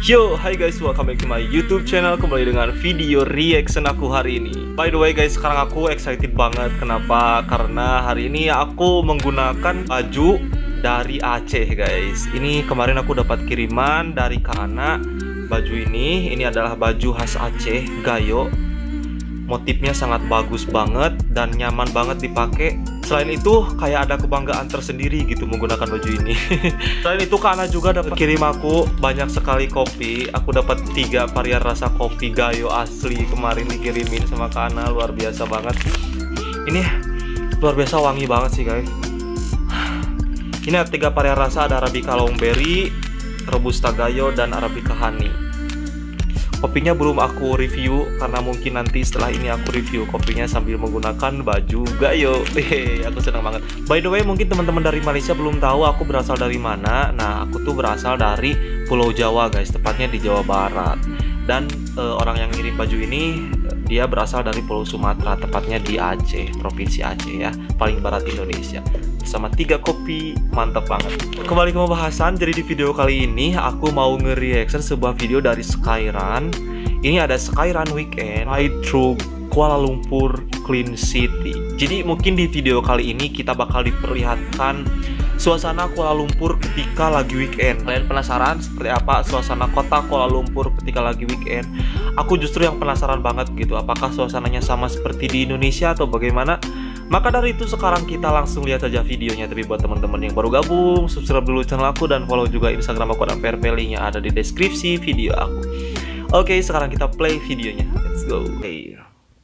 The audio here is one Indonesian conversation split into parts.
Yo, hai guys, welcome back to my YouTube channel. Kembali dengan video reaction aku hari ini. By the way guys, sekarang aku excited banget. Kenapa? Karena hari ini aku menggunakan baju dari Aceh guys. Ini kemarin aku dapat kiriman dari Kak Ana. Baju ini adalah baju khas Aceh, Gayo. Motifnya sangat bagus banget dan nyaman banget dipakai. Selain itu kayak ada kebanggaan tersendiri gitu menggunakan baju ini. Selain itu Kana juga dapat kirim aku banyak sekali kopi. Aku dapat 3 varian rasa kopi Gayo asli kemarin dikirimin sama Kana. Luar biasa banget. Ini luar biasa wangi banget sih guys. Ini ada 3 varian rasa, ada Arabica Longberry, Robusta Gayo, dan Arabica Honey. Kopinya belum aku review karena mungkin nanti setelah ini aku review kopinya sambil menggunakan baju Gayo. Aku senang banget. By the way, mungkin teman-teman dari Malaysia belum tahu aku berasal dari mana. Nah, aku tuh berasal dari Pulau Jawa guys, tepatnya di Jawa Barat. Dan orang yang ngirim baju ini dia berasal dari Pulau Sumatera, tepatnya di Aceh, provinsi Aceh ya, paling barat Indonesia. Bersama 3 kopi, mantap banget. Kembali ke pembahasan. Jadi di video kali ini aku mau nge-reaction sebuah video dari Skyran. Ini ada Skyran Weekend Ride Through Kuala Lumpur Clean City. Jadi mungkin di video kali ini kita bakal diperlihatkan suasana Kuala Lumpur ketika lagi weekend. Kalian penasaran seperti apa suasana kota Kuala Lumpur ketika lagi weekend? Aku justru yang penasaran banget gitu, apakah suasananya sama seperti di Indonesia atau bagaimana? Maka dari itu sekarang kita langsung lihat saja videonya. Tapi buat teman-teman yang baru gabung, subscribe dulu channel aku dan follow juga Instagram aku dan PRP, linknya ada di deskripsi video aku. Oke, sekarang kita play videonya. Let's go. Hey.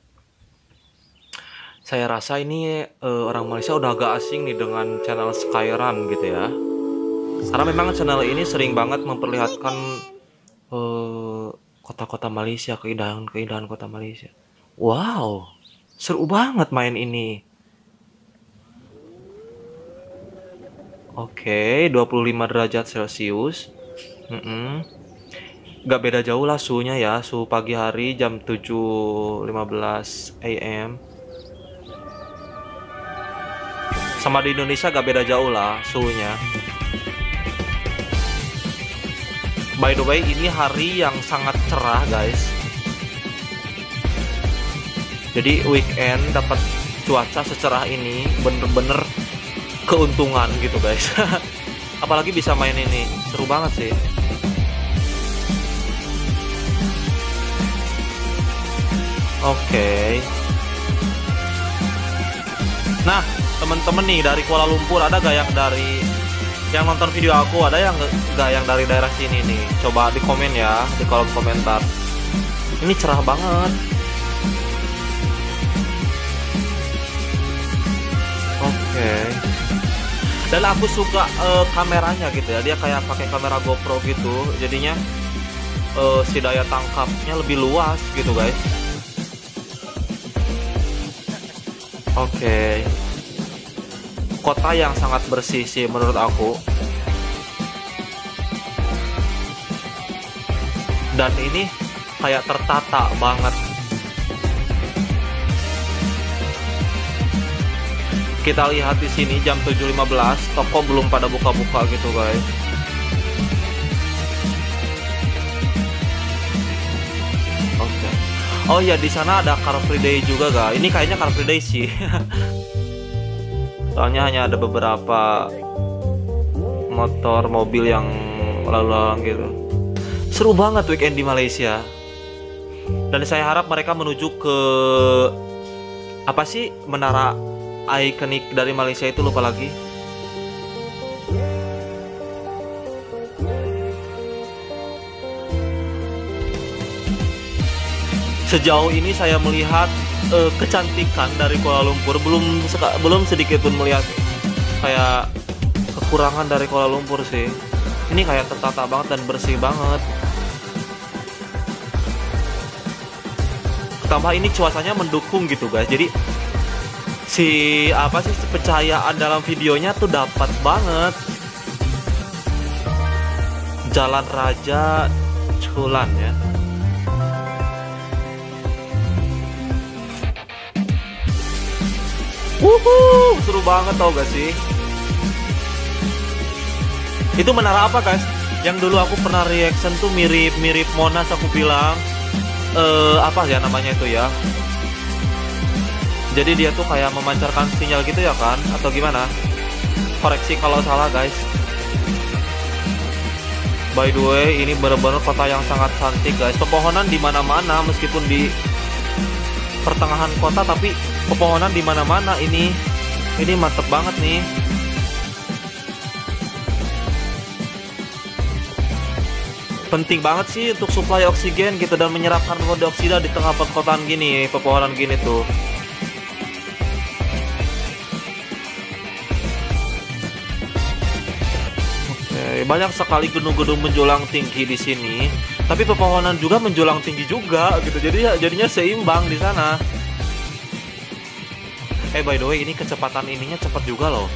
Saya rasa ini orang Malaysia udah agak asing nih dengan channel Skyran gitu ya. Karena memang channel ini sering banget memperlihatkan kota-kota Malaysia, keindahan kota Malaysia. Wow, seru banget main ini. Oke, 25 derajat Celcius. Gak beda jauh lah suhunya ya. Suhu pagi hari jam 7.15 AM. Sama di Indonesia gak beda jauh lah suhunya. By the way, ini hari yang sangat cerah guys. Jadi weekend dapat cuaca secerah ini bener-bener keuntungan gitu guys. Apalagi bisa main ini, seru banget sih. Oke. Nah, temen-temen nih dari Kuala Lumpur, ada gak yang nonton video aku, ada yang gak yang dari daerah sini nih? Coba di komen ya, di kolom komentar. Ini cerah banget. Oke. Dan aku suka kameranya gitu ya, dia kayak pakai kamera GoPro gitu, jadinya si daya tangkapnya lebih luas gitu guys. Oke. Kota yang sangat bersih sih menurut aku. Dan ini kayak tertata banget. Kita lihat di sini jam 7.15, toko belum pada buka-buka gitu guys. Oke. Oh ya, di sana ada Car Free Day juga guys. Ini kayaknya Car Free Day sih. Soalnya hanya ada beberapa motor mobil yang lalu-lalang gitu. Seru banget weekend di Malaysia. Dan saya harap mereka menuju ke apa sih, menara ikonik dari Malaysia itu, lupa lagi. Sejauh ini saya melihat kecantikan dari Kuala Lumpur, belum sedikit pun melihat kayak kekurangan dari Kuala Lumpur sih. Ini kayak tertata banget dan bersih banget. Tambah ini cuacanya mendukung gitu guys. Jadi pencahayaan dalam videonya tuh dapat banget. Jalan Raja Chulan ya. Seru banget tau gak sih? Itu menara apa guys? Yang dulu aku pernah reaction tuh mirip Monas, aku bilang apa ya namanya itu ya. Jadi dia tuh kayak memancarkan sinyal gitu ya kan, atau gimana? Koreksi kalau salah guys. By the way, ini benar-benar kota yang sangat cantik guys. Pepohonan di mana-mana, meskipun di pertengahan kota, tapi pepohonan di mana-mana. Ini mantep banget nih. Penting banget sih untuk suplai oksigen gitu dan menyerap karbon dioksida di tengah perkotaan gini, pepohonan gini tuh. Banyak sekali gedung-gedung menjulang tinggi di sini, tapi pepohonan juga menjulang tinggi juga gitu. Jadinya seimbang di sana. By the way, ini kecepatan ininya cepat juga loh.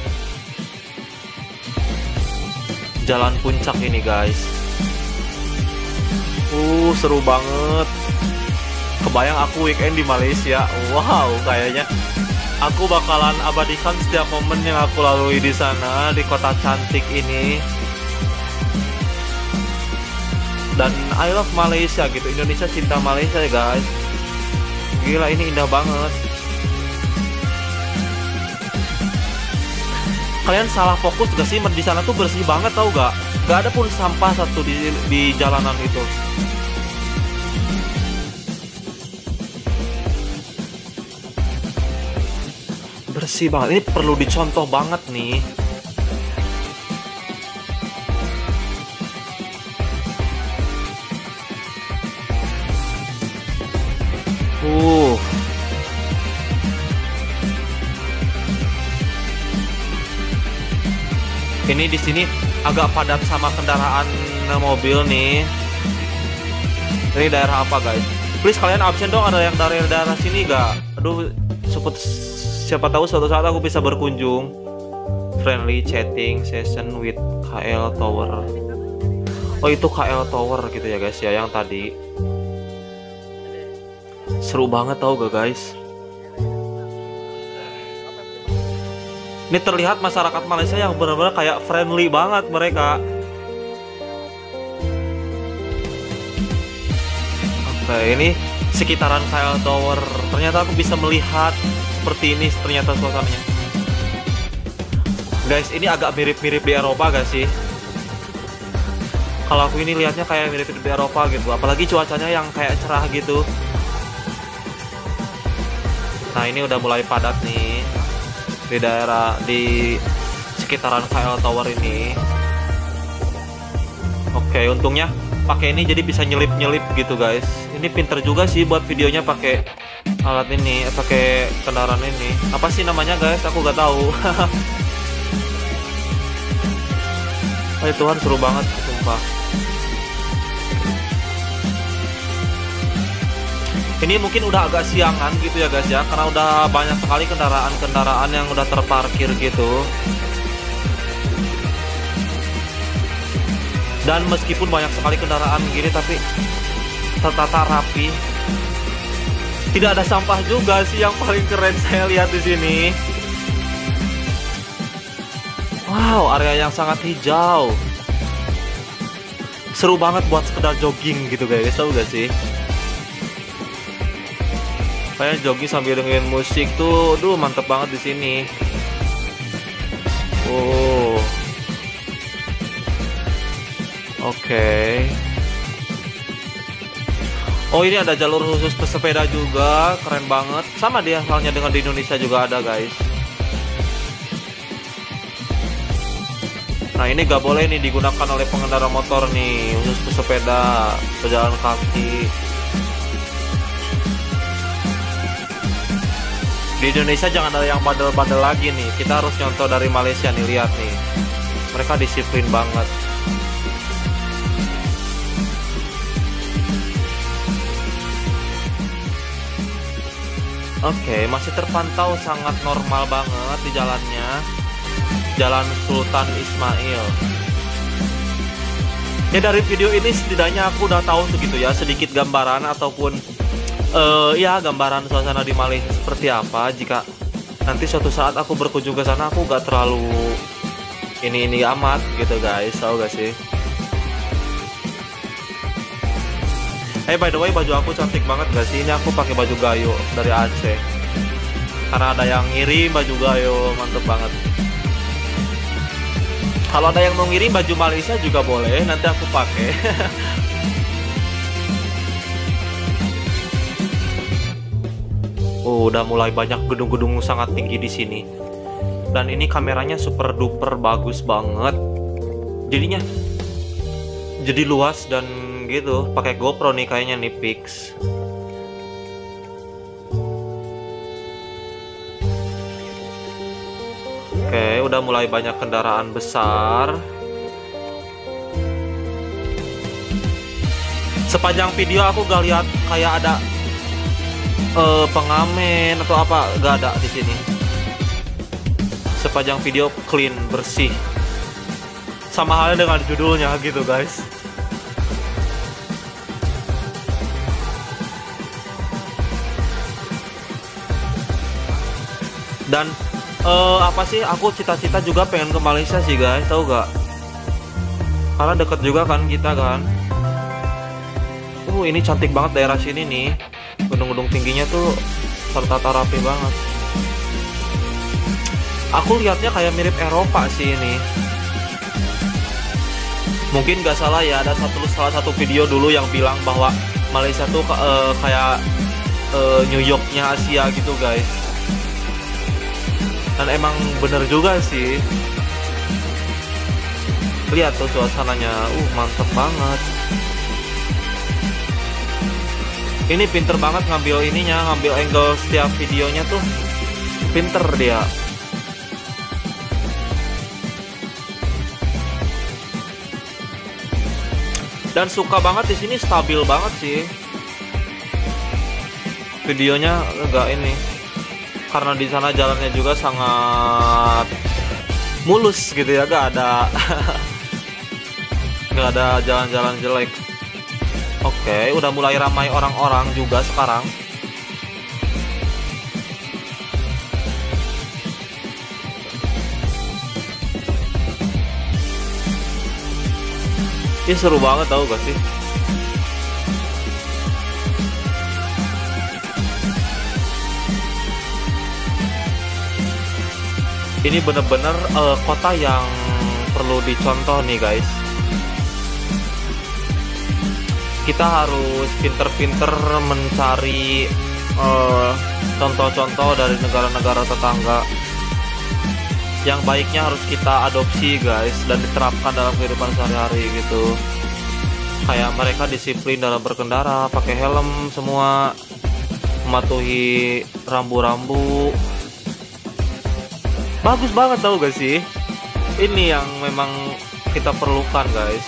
Jalan puncak ini guys. Seru banget. Kebayang aku weekend di Malaysia. Wow, kayaknya aku bakalan abadikan setiap momen yang aku lalui di sana, di kota cantik ini. Dan I love Malaysia gitu, Indonesia cinta Malaysia ya guys. Gila, ini indah banget. Kalian salah fokus gak sih? Di sana tuh bersih banget, tau gak? Gak ada pun sampah satu di jalanan itu. Bersih banget, ini perlu dicontoh banget nih. Ini di sini agak padat sama kendaraan mobil nih. Ini daerah apa guys? Please kalian absen dong, ada yang dari daerah sini gak? Aduh, siapa tahu suatu saat aku bisa berkunjung. Friendly chatting session with KL Tower. Oh, itu KL Tower gitu ya guys ya, yang tadi. Seru banget tau gak guys? Ini terlihat masyarakat Malaysia yang benar-benar kayak friendly banget mereka. Oke, ini sekitaran KL Tower. Ternyata aku bisa melihat seperti ini ternyata suasananya. Guys, ini agak mirip-mirip di Eropa gak sih? Kalau aku ini lihatnya kayak mirip di Eropa gitu. Apalagi cuacanya yang kayak cerah gitu. Nah, ini udah mulai padat nih di daerah di sekitaran KL Tower ini. Oke, untungnya pakai ini jadi bisa nyelip-nyelip gitu guys. Ini pinter juga sih buat videonya pakai alat ini, pakai kendaraan ini. Apa sih namanya guys? Aku gak tahu. Oh Tuhan, seru banget sumpah. Ini mungkin udah agak siangan gitu ya guys ya, karena udah banyak sekali kendaraan-kendaraan yang udah terparkir gitu. Dan meskipun banyak sekali kendaraan gini, tapi tertata rapi. Tidak ada sampah juga sih, yang paling keren saya lihat di sini. Wow, area yang sangat hijau. Seru banget buat sekedar jogging gitu guys, tahu gak sih? Kayak jogging sambil dengerin musik tuh, aduh mantep banget di sini. Oke. Oh, ini ada jalur khusus pesepeda juga, keren banget. Sama dia halnya dengan di Indonesia juga ada guys. Nah, ini gak boleh nih digunakan oleh pengendara motor nih, khusus pesepeda, pejalan kaki. Di Indonesia jangan ada yang bandel-bandel lagi nih. Kita harus nyontoh dari Malaysia nih, lihat nih. Mereka disiplin banget. Oke, masih terpantau sangat normal banget di jalannya. Jalan Sultan Ismail. Ya, dari video ini setidaknya aku udah tahu segitu ya, sedikit gambaran ataupun ya gambaran suasana di Malaysia seperti apa. Jika nanti suatu saat aku berkunjung ke sana, aku gak terlalu ini amat gitu guys, tahu gak sih? By the way, baju aku cantik banget gak sih? Ini aku pakai baju Gayo dari Aceh. Karena ada yang ngirim baju Gayo, mantep banget. Kalau ada yang mau ngirim baju Malaysia juga boleh, nanti aku pakai. Udah mulai banyak gedung-gedung sangat tinggi di sini. Dan ini kameranya super duper bagus banget. Jadinya jadi luas dan gitu. Pakai GoPro nih kayaknya nih Pix. Oke, udah mulai banyak kendaraan besar. Sepanjang video aku gak lihat kayak ada pengamen atau apa, gak ada di sini. Sepanjang video clean, bersih. Sama halnya dengan judulnya gitu guys. Dan apa sih, aku cita-cita juga pengen ke Malaysia sih guys, tahu gak? Karena deket juga kan kita kan. Ini cantik banget daerah sini nih. Gedung-gedung tingginya tuh tertata rapi banget. Aku lihatnya kayak mirip Eropa sih ini. Mungkin gak salah ya, ada salah satu video dulu yang bilang bahwa Malaysia tuh kayak New Yorknya Asia gitu guys. Dan emang bener juga sih. Lihat tuh suasananya, mantep banget. Ini pinter banget ngambil ininya, ngambil angle setiap videonya tuh pinter dia. Dan suka banget di sini, stabil banget sih videonya, enggak ini. Karena di sana jalannya juga sangat mulus gitu ya, gak ada nggak ada jalan-jalan jelek. Oke, udah mulai ramai orang-orang juga sekarang. Ini seru banget tau gak sih? Ini bener-bener kota yang perlu dicontoh nih guys. Kita harus pinter-pinter mencari contoh-contoh dari negara-negara tetangga. Yang baiknya harus kita adopsi guys, dan diterapkan dalam kehidupan sehari-hari gitu. Kayak mereka disiplin dalam berkendara, pakai helm semua, mematuhi rambu-rambu. Bagus banget tau gak sih? Ini yang memang kita perlukan guys.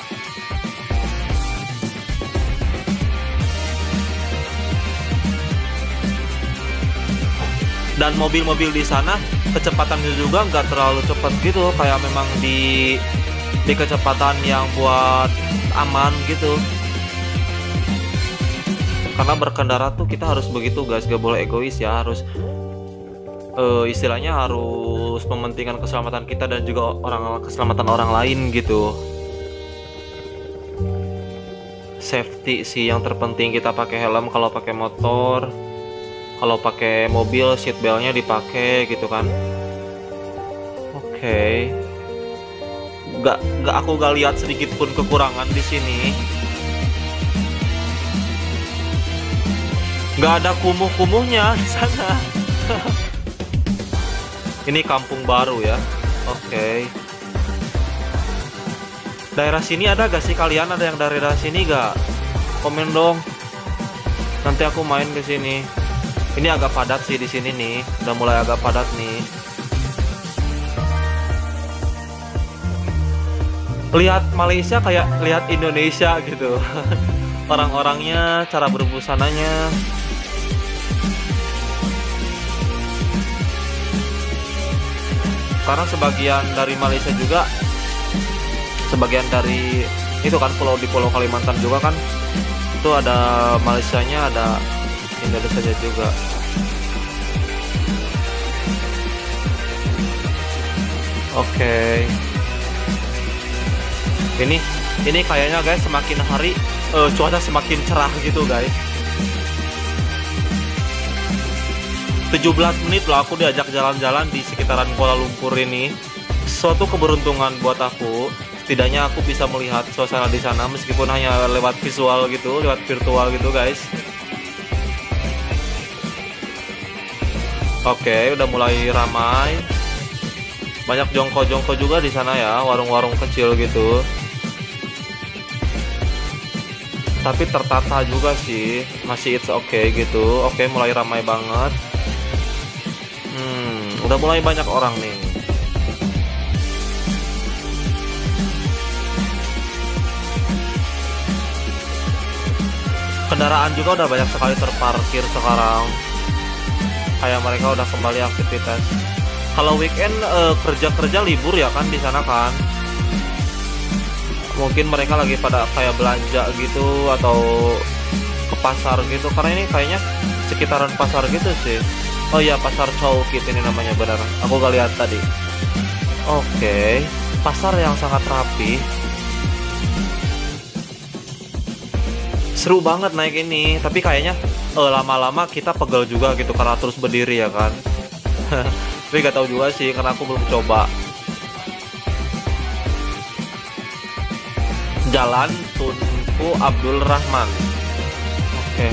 Dan mobil-mobil di sana kecepatannya juga nggak terlalu cepat gitu, kayak memang di kecepatan yang buat aman gitu. Karena berkendara tuh kita harus begitu guys, gak boleh egois ya, harus istilahnya harus mementingkan keselamatan kita dan juga keselamatan orang lain gitu. Safety sih yang terpenting, kita pakai helm kalau pakai motor. Kalau pakai mobil seat beltnya dipakai gitu kan. Oke. Aku gak lihat sedikit pun kekurangan di sini. Gak ada kumuh-kumuhnya di sana. Ini kampung baru ya. Oke. Daerah sini ada gak sih kalian? Ada yang dari daerah sini gak? Komen dong. Nanti aku main ke sini. Ini agak padat sih di sini nih, udah mulai agak padat nih. Lihat Malaysia kayak lihat Indonesia gitu. Orang-orangnya, cara berbusananya. Karena sebagian dari Malaysia juga, sebagian dari itu kan di Pulau Kalimantan juga kan, itu ada Malaysianya, ada Indonesia juga. Oke. Ini kayaknya guys semakin hari cuaca semakin cerah gitu guys. 17 menit loh aku diajak jalan-jalan di sekitaran Kuala Lumpur ini. Suatu keberuntungan buat aku. Setidaknya aku bisa melihat suasana di sana meskipun hanya lewat visual gitu, lewat virtual gitu guys. Oke, udah mulai ramai. Banyak jongko-jongko juga di sana ya, warung-warung kecil gitu. Tapi tertata juga sih, masih it's okay gitu. Oke, mulai ramai banget. Udah mulai banyak orang nih. Kendaraan juga udah banyak sekali terparkir sekarang. Kayak mereka udah kembali aktivitas. Kalau weekend kerja-kerja libur ya kan di sana kan. Mungkin mereka lagi pada kayak belanja gitu atau ke pasar gitu. Karena ini kayaknya sekitaran pasar gitu sih. Oh iya, pasar Chowkit ini namanya, benar. Aku gak lihat tadi. Oke, pasar yang sangat rapi. Seru banget naik ini, tapi kayaknya lama-lama kita pegel juga gitu karena terus berdiri ya kan. Tapi gak tahu juga sih karena aku belum coba. Jalan Tunku Abdul Rahman. Oke.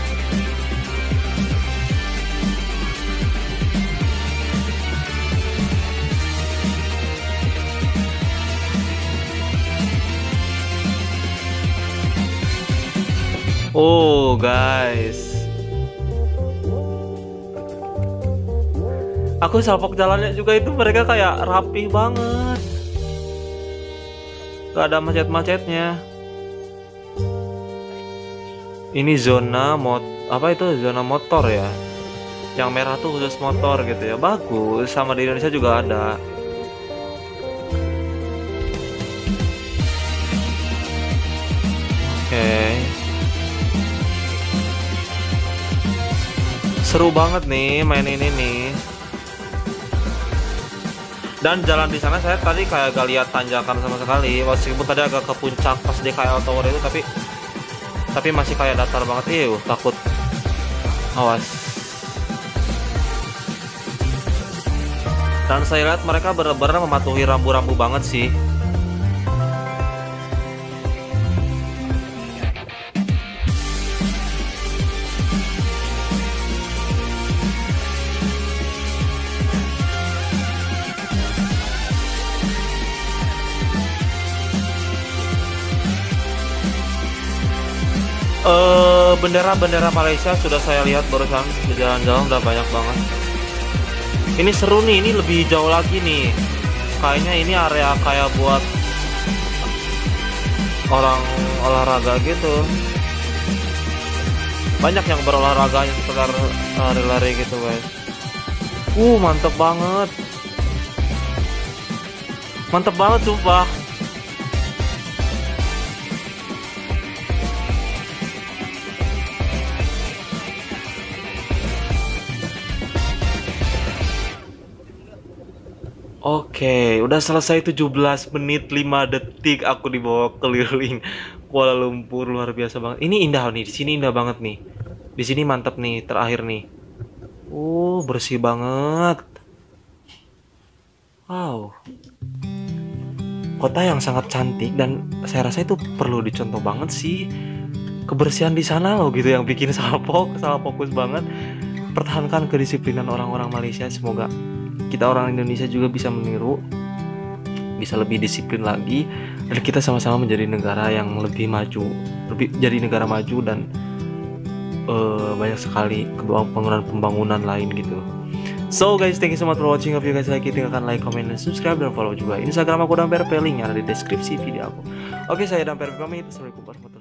Oh guys, aku salpok jalannya juga itu mereka kayak rapih banget, gak ada macet-macetnya. Ini zona zona motor ya, yang merah tuh khusus motor gitu ya, bagus. Sama di Indonesia juga ada. Oke. Seru banget nih main ini nih. Dan jalan di sana saya tadi kayak gak lihat tanjakan sama sekali. Meskipun tadi agak ke puncak pas DKL Tower itu, tapi masih kayak datar banget. Takut. Awas. Dan saya lihat mereka benar-benar mematuhi rambu-rambu banget sih. Bendera-bendera Malaysia sudah saya lihat barusan di jalan-jalan, udah banyak banget. Ini seru nih, ini lebih jauh lagi nih. Kayaknya ini area kayak buat orang olahraga gitu. Banyak yang berolahraganya sekitar lari-lari gitu guys. Mantep banget. Mantep banget sumpah. Oke, udah selesai 17 menit 5 detik aku dibawa keliling Kuala Lumpur, luar biasa banget. Ini indah nih, di sini indah banget nih. Di sini mantep nih, terakhir nih. Bersih banget. Wow. Kota yang sangat cantik dan saya rasa itu perlu dicontoh banget sih. Kebersihan di sana loh gitu yang bikin salah fokus banget. Pertahankan kedisiplinan orang-orang Malaysia, semoga kita orang Indonesia juga bisa meniru, bisa lebih disiplin lagi, dan kita sama-sama menjadi negara yang lebih maju, jadi negara maju dan banyak sekali pembangunan lain gitu. So guys, thank you so much for watching. If you guys like it, tinggalkan like, comment, dan subscribe, dan follow juga Instagram aku Damper, linknya ada di deskripsi video aku. Oke, saya Damper pamit. Assalamualaikum warahmatullahi wabarakatuh.